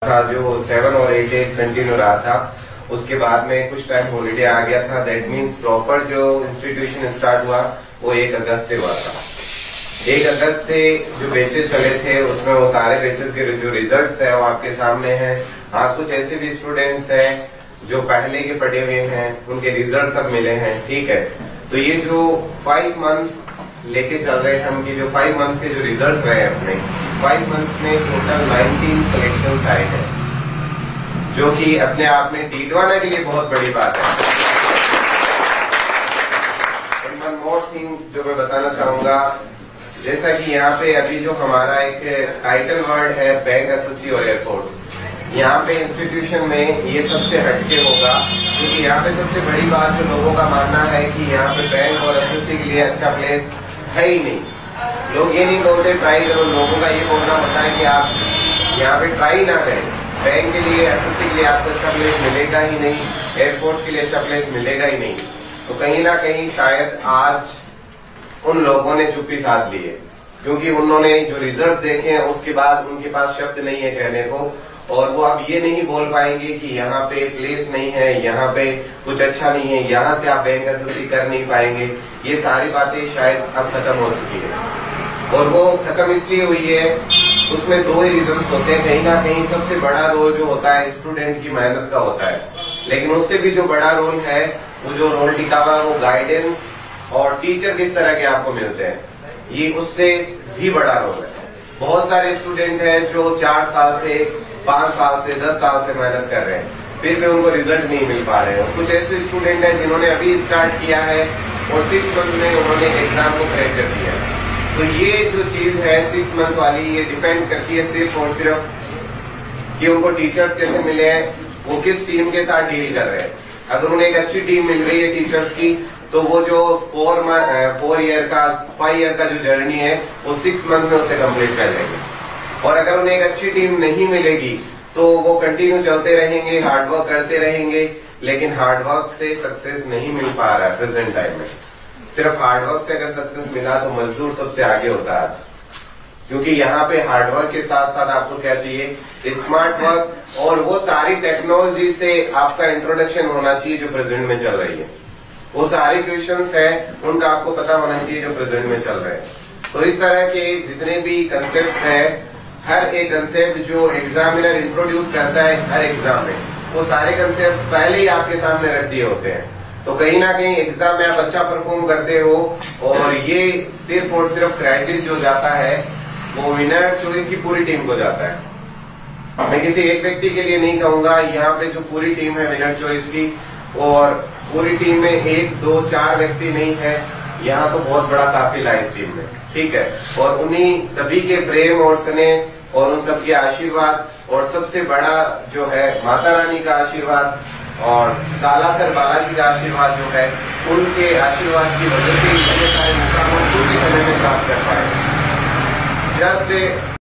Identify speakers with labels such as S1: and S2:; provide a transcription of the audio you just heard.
S1: था जो 7 और 8 डेज कंटिन्यू रहा था। उसके बाद में कुछ टाइम हॉलीडे आ गया था। दैट मीन्स प्रॉपर जो इंस्टीट्यूशन स्टार्ट हुआ वो 1 अगस्त से हुआ था। 1 अगस्त से जो बैचेस चले थे उसमें वो सारे बैचेस के जो रिजल्ट्स है वो आपके सामने हैं। हाँ, कुछ ऐसे भी स्टूडेंट्स हैं जो पहले के पढ़े हुए हैं, उनके रिजल्ट सब मिले हैं। ठीक है, तो ये जो 5 मंथ्स लेके चल रहे हैं हम, की जो 5 मंथ्स के जो रिजल्ट्स रहे अपने 5 मंथ्स में टोटल 19 सिलेक्शन आए हैं, जो कि अपने आप में टीटवाना के लिए बहुत बड़ी बात है। वन मोर थिंग जो मैं बताना चाहूंगा, जैसा कि यहाँ पे अभी जो हमारा एक टाइटल वर्ड है बैंक एसएससी और एयरफोर्स, यहाँ पे इंस्टीट्यूशन में ये सबसे हटके होगा, क्योंकि यहाँ पे सबसे बड़ी बात जो लोगों का मानना है कि यहाँ पे बैंक और एसएससी के लिए अच्छा प्लेस है ही नहीं। लोग ये नहीं बोलते ट्राई करो, लोगों का ये बोलना होता है कि आप यहाँ पे ट्राई ना करें। बैंक के लिए, एसएससी के लिए आपको अच्छा प्लेस मिलेगा ही नहीं, एयरफोर्स के लिए अच्छा प्लेस मिलेगा ही नहीं। तो कहीं ना कहीं शायद आज उन लोगों ने चुप्पी साध ली है, क्योंकि उन्होंने जो रिजल्ट्स देखे हैं उसके बाद उनके पास शब्द नहीं है कहने को, और वो अब ये नहीं बोल पाएंगे कि यहाँ पे प्लेस नहीं है, यहाँ पे कुछ अच्छा नहीं है, यहाँ से आप बैंक एसएससी कर नहीं पाएंगे। ये सारी बातें शायद अब खत्म हो चुकी है, और वो खत्म इसलिए हुई है, उसमें 2 ही रीजंस होते हैं। कहीं ना कहीं सबसे बड़ा रोल जो होता है स्टूडेंट की मेहनत का होता है, लेकिन उससे भी जो बड़ा रोल है, वो जो रोल टिका हुआ है वो गाइडेंस और टीचर किस तरह के आपको मिलते हैं, ये उससे भी बड़ा रोल है। बहुत सारे स्टूडेंट हैं जो 4 साल से, 5 साल से, 10 साल से मेहनत कर रहे हैं, फिर भी उनको रिजल्ट नहीं मिल पा रहे हैं। कुछ ऐसे स्टूडेंट हैं जिन्होंने अभी स्टार्ट किया है और 6 मंथ में उन्होंने एग्जाम को क्रैक कर दिया है। तो ये जो चीज है 6 मंथ वाली, ये डिपेंड करती है सिर्फ और सिर्फ कि उनको टीचर्स कैसे मिले हैं, वो किस टीम के साथ डील कर रहे हैं। अगर उन्हें एक अच्छी टीम मिल गई है टीचर्स की, तो वो जो 4 ईयर का, 5 ईयर का जो जर्नी है वो 6 मंथ में उसे कंप्लीट कर लेंगे। और अगर उन्हें एक अच्छी टीम नहीं मिलेगी तो वो कंटिन्यू चलते रहेंगे, हार्डवर्क करते रहेंगे, लेकिन हार्डवर्क से सक्सेस नहीं मिल पा रहा है प्रेजेंट टाइम में। सिर्फ हार्डवर्क से अगर सक्सेस मिला तो मजदूर सबसे आगे होता है आज, क्योंकि यहाँ पे हार्डवर्क के साथ साथ आपको क्या चाहिए, स्मार्ट वर्क, और वो सारी टेक्नोलॉजी से आपका इंट्रोडक्शन होना चाहिए जो प्रेजेंट में चल रही है। वो सारे क्वेश्चंस है उनका आपको पता होना चाहिए जो प्रेजेंट में चल रहे हैं। तो इस तरह के जितने भी कंसेप्ट है, हर एक कंसेप्ट जो एग्जामिनर इंट्रोड्यूस करता है हर एग्जाम में, वो सारे कंसेप्ट पहले ही आपके सामने रख दिए होते हैं। तो कहीं ना कहीं एग्जाम में आप अच्छा परफॉर्म करते हो, और ये सिर्फ और सिर्फ क्रेडिट जो जाता है वो विनर चॉइस की पूरी टीम को जाता है। मैं किसी एक व्यक्ति के लिए नहीं कहूंगा, यहाँ पे जो पूरी टीम है विनर चॉइस की, और पूरी टीम में 1, 2, 4 व्यक्ति नहीं है, यहाँ तो बहुत बड़ा काफिला है इस टीम में। ठीक है, और उन्हीं सभी के प्रेम और स्नेह और उन सबके आशीर्वाद, और सबसे बड़ा जो है माता रानी का आशीर्वाद और सालासर बालाजी का आशीर्वाद जो है, उनके आशीर्वाद की वजह से ये सारे मुकाम हम पूरी समय में प्राप्त कर पाए। जस्ट